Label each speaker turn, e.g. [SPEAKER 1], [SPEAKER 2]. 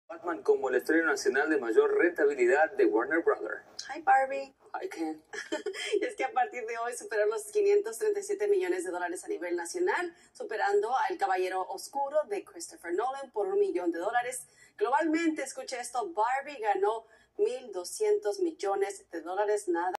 [SPEAKER 1] Batman como el estreno nacional de mayor rentabilidad de Warner Brothers.
[SPEAKER 2] Hi, Barbie.
[SPEAKER 1] Hi, Ken.
[SPEAKER 2] Y es que a partir de hoy superó los 537 millones de dólares a nivel nacional, superando a El Caballero Oscuro de Christopher Nolan por $1 millón. Globalmente, escuche esto, Barbie ganó 1.200 millones de dólares, nada